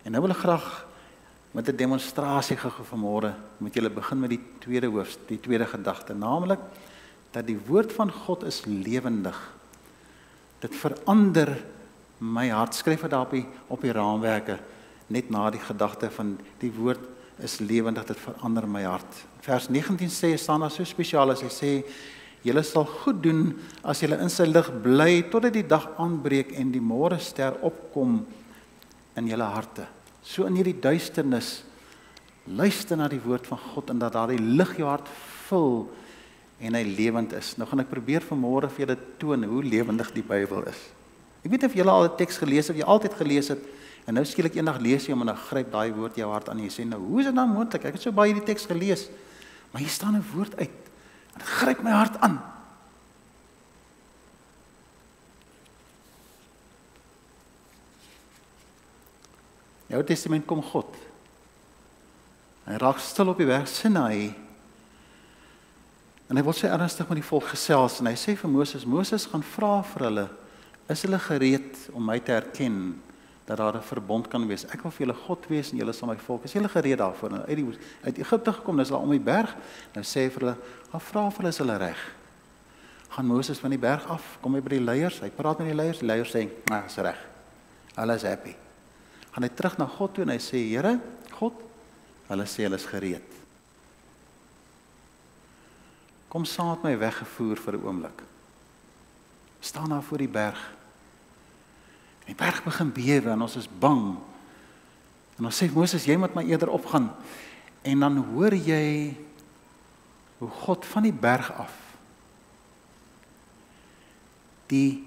En nou wil ek graag met 'n demonstrasie gou vanmôre met julle begin met die tweede hoofstuk, die tweede gedagte, naamlik dat die woord van God is lewendig. Dit verander my hart. Skryf dit daar op die raamwerke, net na die gedagte van die woord is lewendig, dit verander my hart. Vers 19 sê, staan daar so spesiaal as hy sê, julle sal goed doen as julle in sy lig bly totdat die dag aanbreek en die môrester opkom in julle harte. So in hierdie duisternis, luister na die woord van God en dat daardie lig jou hart vul en hy lewend is. Nou gaan ek probeer vanmôre vir julle toon hoe lewendig die Bybel is. Ek weet of julle al 'n teks gelees het, of jy altyd gelees het, en nou skielik eendag lees jy hom en dan gryp daai woord jou hart aan en jy sê, nou hoe is dit nou moontlik? Ek het so baie die teks gelees, maar hier staan 'n woord uit, en dit gryp my hart aan. In die Ou Testament kom God. Hy raak stil op die berg Sinaï. En hy wil so ernstig met die volk gesels. En hy sê vir Moses, Moses gaan vra vir hulle, is hulle gereed om my te erken, dat daar 'n verbond kan wees. Ek wil vir julle God wees en julle sal my volk. Is julle gereed daarvoor? En uit Egipte gekom, nou is hulle om die berg. Nou sê hy vir hulle, gaan vra vir hulle, is hulle reg? Gaan Moses van die berg af, kom hy by die leiers, hy praat met die leiers sê, nou is reg. Hulle is happy. Gaan hy terug na God toe en hy sê, Here, God, hulle sê hulle is gereed. Kom saam met my weggevoer vir 'n oomblik. Staan daar voor die berg. En die berg begin bewe en ons is bang. En ons sê, Moses, jy moet maar eerder opgaan. En dan hoor jy hoe God van die berg af die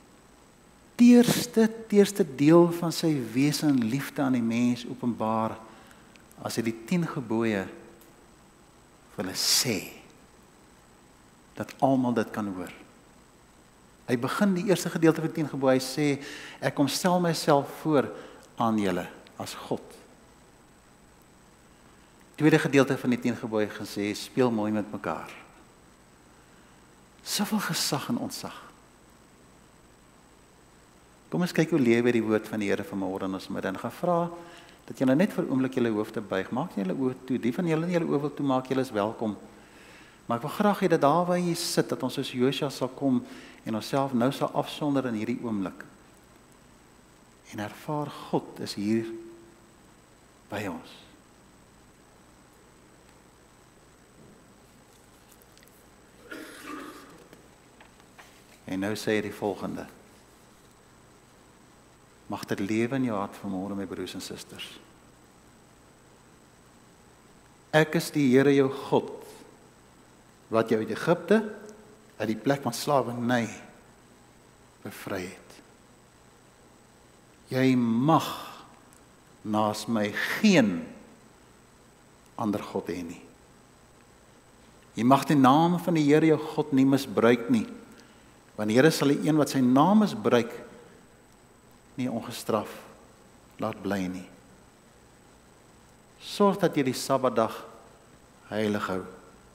teerste deel van sy wese en liefde aan die mens openbaar as hy die 10 gebooie vir hulle sê, dat almal dit kan hoor. Hy begin die eerste gedeelte van die 10 gebooie, hy sê, ek kom stel myself voor aan julle as God. Tweede gedeelte van die 10 gebooie gesê, speel mooi met mekaar. Soveel gesag en ontzag. Kom ons kyk hoe lewe die woord van die Here vanmôre in ons midde en gaan vra dat julle net vir 'n oomblik julle hoofde buig. Maak julle oë toe. Die van julle nie julle oë wil toe maak, julle is welkom. Maar ek wil graag hê dat daar waar jy sit, dat ons soos Josua sal kom en onsself nou sal afsonder in hierdie oomblik. En ervaar God is hier by ons. En nou sê hy die volgende. Mag dit lewe in jou hart vanmôre, my broers en susters. Ek is die Here jou God, wat jou uit Egipte, uit die plek van slawerny, bevry het. Jy mag naas my geen ander God hê nie. Jy mag die naam van die Here jou God nie misbruik nie, want die Here sal die een wat sy naam misbruik, nie ongestraf laat bly nie. Sorg dat jy die Sabbatdag heilig hou.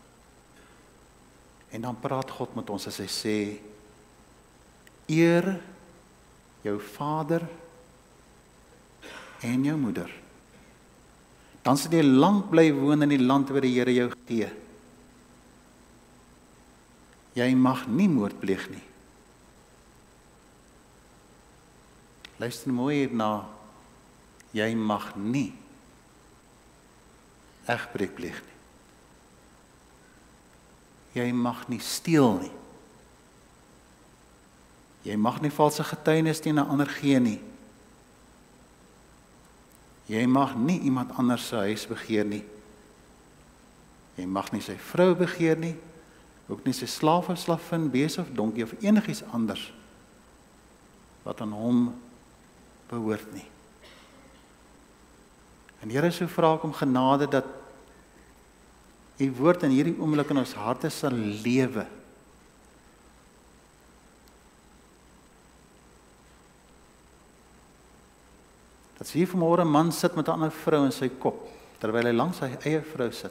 En dan praat God met ons as hy sê, eer jou vader en jou moeder. Dan sal jy lank bly woon in die land wat die Here jou gee. Jy mag nie moord pleeg nie. Luister mooi hierna, jy mag nie egbreek pleeg nie. Jy mag nie steel nie. Jy mag nie valse getuienis teen 'n ander gee nie. Jy mag nie iemand anders se huis begeer nie. Jy mag nie sy vrou begeer nie, ook nie sy slaaf of slavin, bees of donkie of enigiets anders wat aan hom behoort nie. En Here, so vra ek om genade dat U woord in hierdie oomblik in ons harte sal lewe. Dat hier vanmôre 'n man sit met 'n ander vrou in sy kop, terwyl hy langs sy eie vrou sit.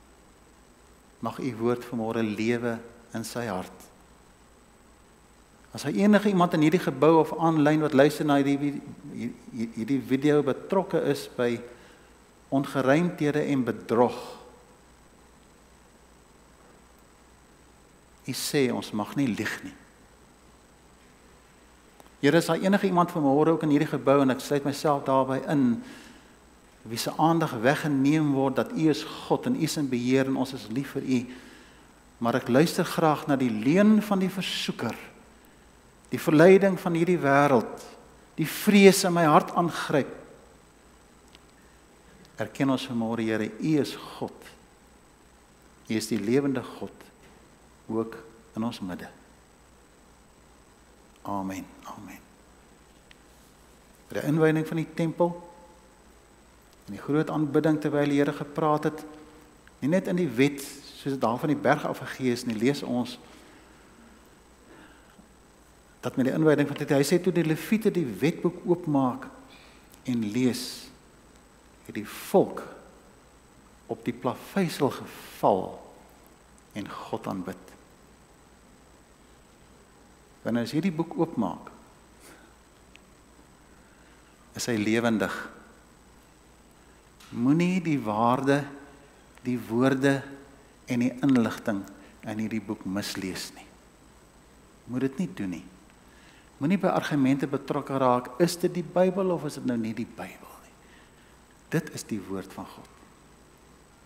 Mag U woord vanmôre lewe in sy hart. As daar enige iemand in hierdie gebou of aanlyn wat luister na hierdie video betrokke is by ongeruimthede en bedrog, U sê ons mag nie lieg nie. Here, is daar enige iemand vanmôre ook in hierdie gebou, en ek sluit myself daarbey in, wie se aandag weggeneem word, dat U is God, en U is in beheer, en ons is lief vir U, maar ek luister graag na die leuen van die versoeker, die verleiding van hierdie wêreld, die vrees in my hart aangryp. Erken ons vanmôre, Here, U is God, U is die lewende God, ook in ons midde. Amen, amen. By die inwyding van die tempel, en die groot aanbidding terwyl die Here gepraat het, nie net in die wet, soos dit daar van die berg afgegee is, nie, lees ons, dat met die inwyding van dit, hy sê toe die Lewiete die wetboek oopmaak, en lees, het die volk op die plaveisel geval, en God aanbid. Wanneer as hierdie boek oopmaak, is hy lewendig. Moenie die waarde, die woorde en die inligting in hierdie boek mislees nie. Moet dit nie doen nie. Moenie by argumente betrokke raak, is dit die Bybel of is dit nou nie die Bybel nie? Dit is die woord van God.